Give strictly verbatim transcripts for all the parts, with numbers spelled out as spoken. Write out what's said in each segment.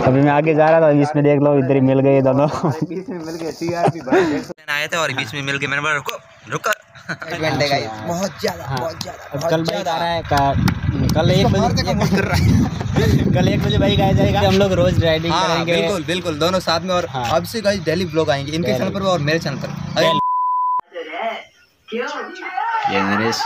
अभी मैं आगे जा रहा था, बीच में देख लो इधर ही मिल गए दोनों। बीच में मिल गए टीआरपी भाई आए थे और बीच में मिल गए। मैंने बोला रुको रुको बहुत ज्यादा बहुत ज्यादा कल बाइक आ रहा है का, कल एक बजे कर रहा है कल एक बजे बाइक आ जाएगा। हम लोग रोज राइडिंग हाँ, करेंगे। बिल्कुल बिल्कुल दोनों साथ में। और हाँ। अब से गाइस डेली ब्लॉग आएंगे इनके चैनल पर और मेरे चैनल पर। ये नरेश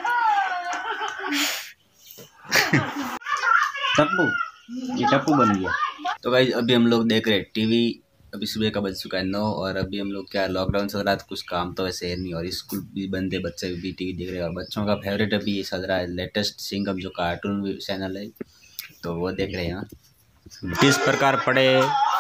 टप्पू, ये टप्पू बन गया। तो गाइस अभी हम लोग देख रहे हैं टीवी। अभी सुबह का बज चुका है नौ और अभी हम लोग क्या लॉकडाउन चल रहा है तो कुछ काम तो वैसे है नहीं और स्कूल भी बंद है, बच्चे भी टीवी देख रहे हैं। और बच्चों का फेवरेट अभी ये चल रहा है लेटेस्ट सिंघम जो कार्टून चैनल है तो वो देख रहे हैं। किस प्रकार पड़े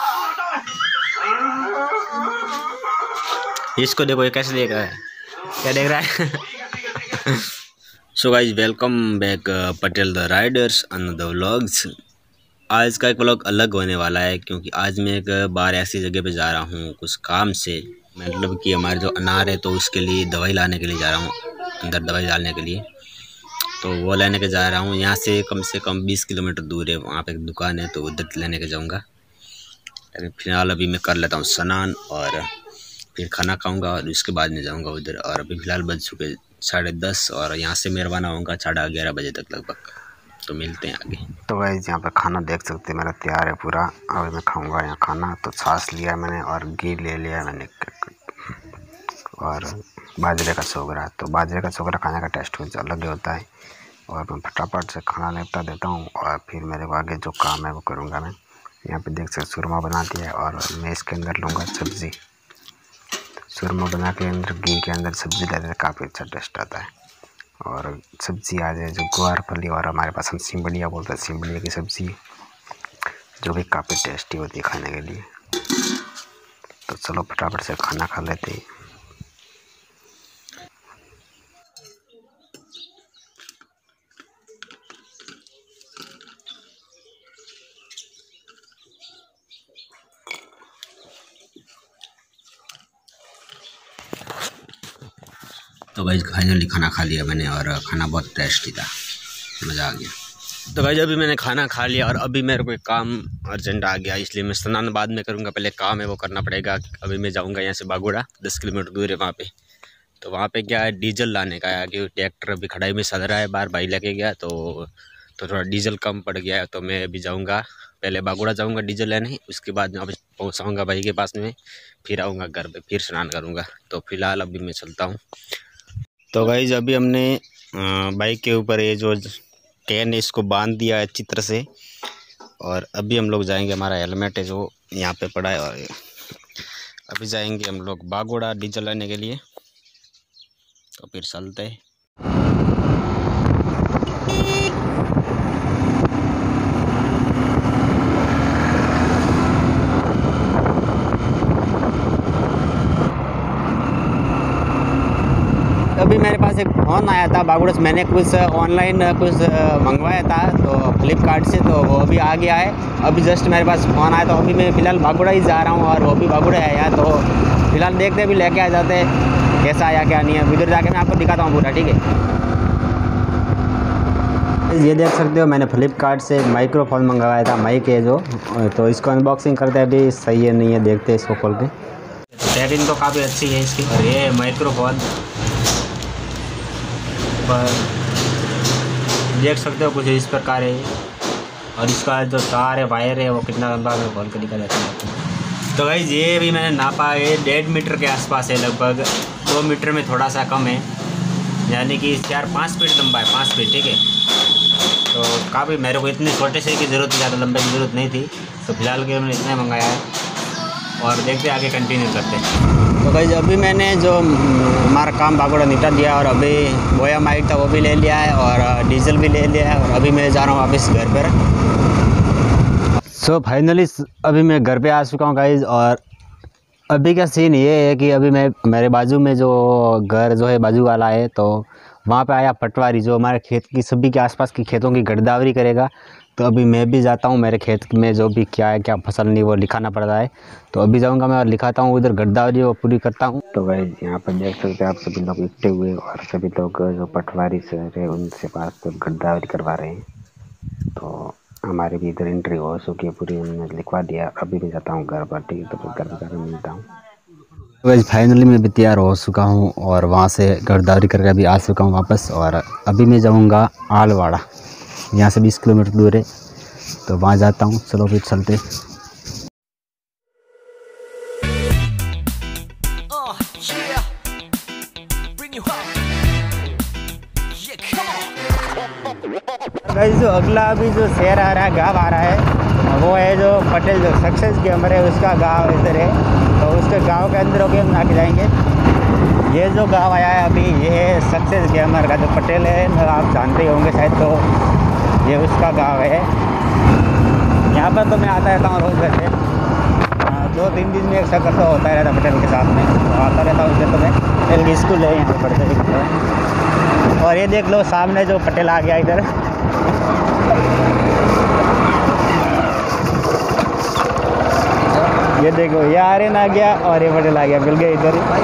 इसको देखो, ये कैसे देख रहा है, क्या देख रहा है। So guys welcome back Patel the riders on the vlogs. आज का एक व्लॉग अलग होने वाला है क्योंकि आज मैं एक बार ऐसी जगह पे जा रहा हूँ कुछ काम से। मतलब कि हमारे जो अनार है तो उसके लिए दवाई लाने के लिए जा रहा हूँ, अंदर दवाई डालने के लिए। तो वो लेने के जा रहा हूँ। यहाँ से कम से कम बीस किलोमीटर दूर है, वहाँ पे एक दुकान है तो उधर लेने के जाऊँगा। लेकिन फिलहाल अभी मैं कर लेता हूँ स्नान और फिर खाना खाऊँगा और उसके बाद में जाऊँगा उधर। और अभी फ़िलहाल बज चुके साढ़े दस और यहाँ से मैं रवाना होऊंगा साढ़े ग्यारह बजे तक लगभग। तो मिलते हैं आगे। तो गाइस यहाँ पे खाना देख सकते हैं मेरा तैयार है पूरा। अभी मैं खाऊंगा यहाँ खाना। तो छाछ लिया मैंने और घी ले लिया मैंने और बाजरे का सोगरा। तो बाजरे का सोगरा खाने का टेस्ट कुछ अलग ही होता है। और मैं फटाफट से खाना निपटा देता हूँ और फिर मेरे को आगे जो काम है वो करूँगा मैं। यहाँ पे देख सकते सुरमा बना दिया है और मैं इसके अंदर लूँगा सब्ज़ी। सुरमा बना के अंदर घी के अंदर सब्ज़ी डालने से काफ़ी अच्छा टेस्ट आता है। और सब्ज़ी आ जाए जो ग्वार फली और हमारे पास हम सिमबड़िया बोलते हैं, सिमबड़िया की सब्ज़ी जो कि काफ़ी टेस्टी होती है खाने के लिए। तो चलो फटाफट से खाना खा लेते हैं। तो भाई फाइनली खाना खा लिया मैंने और खाना बहुत टेस्टी था, मज़ा आ गया। तो भाई अभी मैंने खाना खा लिया और अभी मेरे को एक काम अर्जेंट आ गया इसलिए मैं स्नान बाद में करूँगा। पहले काम है वो करना पड़ेगा। अभी मैं जाऊँगा यहाँ से बागोड़ा, दस किलोमीटर दूर है वहाँ पे। तो वहाँ पे क्या है डीजल लाने का है क्योंकि ट्रैक्टर अभी खड़ाई में सद रहा है, बार भाई लेके गया तो तो थोड़ा डीजल कम पड़ गया है। तो मैं अभी जाऊँगा, पहले बागोड़ा जाऊँगा डीजल लेने, उसके बाद मैं वापस पहुँचाऊँगा भाई के पास में, फिर आऊँगा घर पर, फिर स्नान करूँगा। तो फिलहाल अभी मैं चलता हूँ। तो गाइस अभी हमने बाइक के ऊपर ये जो कैन है इसको बांध दिया है अच्छी तरह से और अभी हम लोग जाएंगे, हमारा हेलमेट है जो यहाँ पे पड़ा है और अभी जाएंगे हम लोग बागोड़ा डीजल लेने के लिए। तो फिर चलते हैं। अभी मेरे पास एक फ़ोन आया था बागोड़ा से, मैंने कुछ ऑनलाइन कुछ मंगवाया था तो फ्लिपकार्ट से, तो वो अभी आ गया है। अभी जस्ट मेरे पास फ़ोन आया तो अभी मैं फ़िलहाल बागोड़ा ही जा रहा हूँ और वो भी बागोड़ा आया। तो फिलहाल देखते अभी लेके आ जाते हैं कैसा आया क्या नहीं है। इधर जाके मैं आपको दिखाता हूँ पूरा, ठीक है। ये देख सकते हो मैंने फ्लिपकार्ट से माइक्रोफोन मंगवाया था, माइक है जो। तो इसको अनबॉक्सिंग करते हैं अभी, सही है नहीं है देखते इसको खोल के। पैकिंग तो काफ़ी अच्छी है इसकी। और ये माइक्रोफोन पर देख सकते हो कुछ इस प्रकार है और इसका जो तार है वायर है वो कितना लंबा है खोल के दिखा जाता है। तो भाई ये भी मैंने नापा है, डेढ़ मीटर के आसपास है, लगभग दो मीटर में थोड़ा सा कम है, यानी कि चार पाँच फीट लंबा है, पाँच फीट, ठीक है। तो काफ़ी मेरे को इतने छोटे से की ज़रूरत थी, ज़्यादा लंबे की ज़रूरत नहीं थी। तो फिलहाल के मैंने इतना मंगाया है और देखते आगे कंटिन्यू करते हैं। तो भाई अभी मैंने जो हमारा काम बागोड़ा निपटा दिया और अभी बोया माइक था वो भी ले लिया है और डीजल भी ले लिया है और अभी मैं जा रहा हूँ वापस घर पर। सो फाइनली अभी मैं घर पे आ चुका हूँ गाइज। और अभी का सीन ये है कि अभी मैं मेरे बाजू में जो घर जो है बाजू वाला है तो वहाँ पे आया पटवारी जो हमारे खेत की सभी के आसपास की खेतों की गिरदावरी करेगा। तो अभी मैं भी जाता हूँ, मेरे खेत में जो भी क्या है क्या फसल नहीं वो लिखाना पड़ रहा है। तो अभी जाऊँगा मैं और लिखाता हूँ उधर गिरदावरी वो पूरी करता हूँ। तो भाई यहाँ पर देख सकते हैं आप सभी लोग इकट्ठे हुए और सभी लोग जो पटवारी सर है उनसे पास तो गिरदावरी करवा रहे हैं। तो हमारे भी इधर एंट्री हो चुकी है पूरी, हमने लिखवा दिया। अभी मैं जाता हूँ घर पर, ठीक है, तो फिर घर पर जाकर मिलता हूँ। वैसे फाइनली मैं भी तैयार हो चुका हूँ और वहाँ से गर्दारी करके अभी आ चुका हूँ वापस। और अभी मैं जाऊँगा आलवाड़ा, यहाँ से बीस किलोमीटर दूर है, तो वहाँ जाता हूँ। चलो फिर चलते। गाइस जो अगला अभी जो शहर आ रहा है, गाँव आ रहा है, वो है जो पटेल जो सक्सेस गेमर है उसका गांव इधर है। तो उसके गांव के अंदर होके हम आके जाएंगे। ये जो गांव आया है अभी, ये है सक्सेस गेमर का जो पटेल है, आप जानते ही होंगे शायद, तो ये उसका गांव है। यहाँ पर तो मैं आता रहता हूँ रोज़ वैसे, दो तीन दिन में एक चक्कर तो होता रहता पटेल के साथ में, तो आता रहता हूँ उधर। तो मैं पटेल स्कूल है यहाँ पर पढ़ते। और ये देख लो सामने जो पटेल आ गया इधर। ये देखो ये आर्यन आ गया और ये पटेल आ गया, मिल गए इधर ही।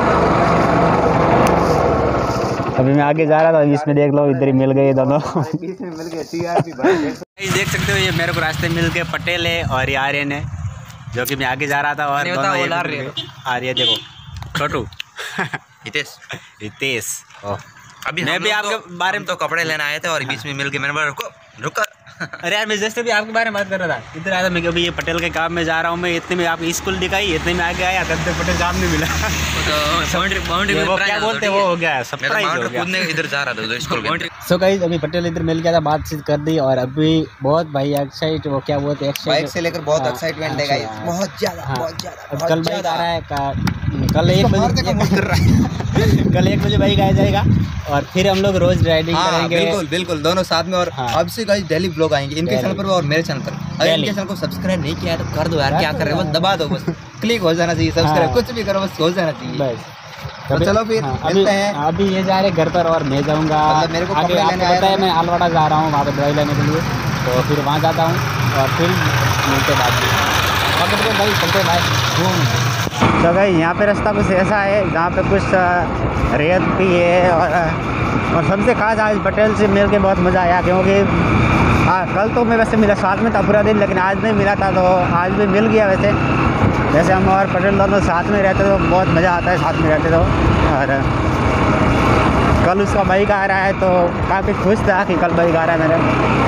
अभी मैं आगे जा रहा था, इसमें देख लो इधर ही मिल गए दोनों। बीच में मिल गए टीआरपी भाई, देख सकते हो ये मेरे को रास्ते मिल गए, पटेल है और ये आर्यन है, जो कि मैं आगे जा रहा था। और दोनों ये आर्यन देखो, छोटू हितेश हितेश अभी मैं भी आपके तो, बारे में तो कपड़े लेने आए थे और बीच में मिल के मैंने बोला रुको रुको। अरे यार मैं जैसे भी आपके बारे में बात कर रहा था, इधर आया था मैं, अभी ये पटेल के काम में जा रहा हूँ मैं। इतने में आपकी स्कूल दिखाई, इतने में आगे आया, तब तक पटेल काम नहीं मिला। बाउंड्री बाउंड्री वो क्या बोलते हैं, वो हो गया सरप्राइज हो गया। कूदने इधर जा रहा था स्कूल बाउंड्री। सो गाइस अभी पटेल इधर मिल गया था, बातचीत कर दी और अभी बहुत भाई एक्साइट, वो क्या बोलते हैं, बाइक से लेकर बहुत एक्साइटमेंट है गाइस, बहुत ज्यादा बहुत ज्यादा। कल बाइक आ रहा है, कल एक बजे कल एक बजे बाइक आ जाएगा और फिर हम लोग रोज राइडिंग करेंगे। बिल्कुल बिल्कुल दोनों साथ में। और अब से गाइस डेली ब्लॉग आएंगे इनके चैनल पर और मेरे चैनल पर। अगर इनके चैनल को सब्सक्राइब नहीं किया है तो कर दो यार, क्या कर रहे हो, बस दबा दो, बस क्लिक हो जाना चाहिए, सब्सक्राइब कुछ भी करो बस हो जाना चाहिए बस। तो चलो फिर मिलते हैं। अभी ये जा रहे घर पर और मैं जाऊंगा मेरे को आगे, आपको पता है मैं आलवाड़ा जा रहा हूँ वहाँ पर दवाई लेने के लिए, तो फिर वहाँ जाता हूँ और फिर मिलते बाद में भाई चलते भाई। तो भाई यहाँ पे रास्ता कुछ ऐसा है जहाँ पे कुछ रेत भी है और और सबसे खास आज पटेल से मिल के बहुत मज़ा आया, क्योंकि हाँ कल तो मैं वैसे मिला साथ में था पूरा दिन, लेकिन आज नहीं मिला था, तो आज भी मिल गया। वैसे वैसे हम और पटेल दोनों साथ में रहते तो बहुत मज़ा आता है साथ में रहते तो। और कल उसका बाइक आ रहा है तो काफ़ी खुश था कि कल बाइक आ रहा है मेरा।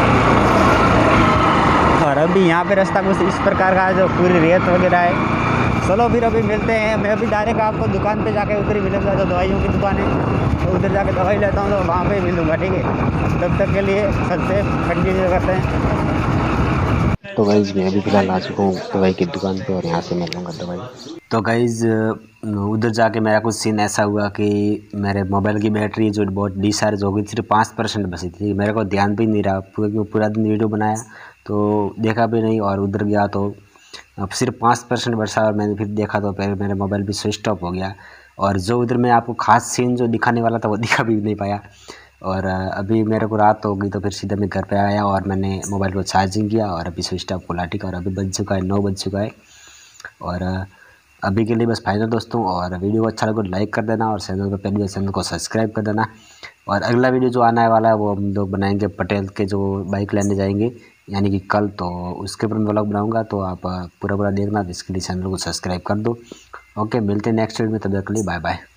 और अभी यहाँ पे रास्ता कुछ इस प्रकार का जो पूरी रेत वगैरह है। चलो फिर अभी मिलते हैं। मैं अभी डायरेक्ट आपको दुकान पे जाके उधर ही मिलूँगा, जो दवाइयों की दुकान है, तो उधर जाके दवाई लेता हूँ, तो वहाँ पे मिलूँगा, ठीक है। तब तक के लिए सबसे कंटिन्यू करते हैं। तो गाइज मैं अभी फिलहाल आ चुका हूँ दवाई की दुकान पे और यहाँ से मैं लूँगा दवाई। तो गाइज उधर जाके मेरा कुछ सीन ऐसा हुआ कि मेरे मोबाइल की बैटरी जो बहुत डिस्चार्ज हो गई, सिर्फ पाँच परसेंट बची थी। मेरे को ध्यान भी नहीं रहा, क्योंकि पूरा दिन वीडियो बनाया तो देखा भी नहीं, और उधर गया तो अब सिर्फ पाँच परसेंट बचा और मैंने फिर देखा तो फिर मेरा मोबाइल भी स्विच ऑफ हो गया। और जो उधर मैं आपको खास सीन जो दिखाने वाला था वो दिखा भी नहीं पाया। और अभी मेरे को रात हो गई तो फिर सीधा मैं घर पे आया और मैंने मोबाइल को चार्जिंग किया और अभी स्विच ऑफ को लाटी का, और अभी बज चुका है नौ बज चुका है। और अभी के लिए बस फाइनल दोस्तों, और वीडियो को अच्छा लगे तो लाइक कर देना और चैनल को पहले चैनल को सब्सक्राइब कर देना। और अगला वीडियो जो आने वाला है वो हम लोग बनाएंगे पटेल के जो बाइक लेने जाएंगे, यानी कि कल, तो उसके ऊपर मैं व्लॉग बनाऊंगा, तो आप पूरा पूरा देखना, इसके लिए चैनल को सब्सक्राइब कर दो। ओके, मिलते हैं नेक्स्ट वीडियो में, तब तक के लिए बाय बाय।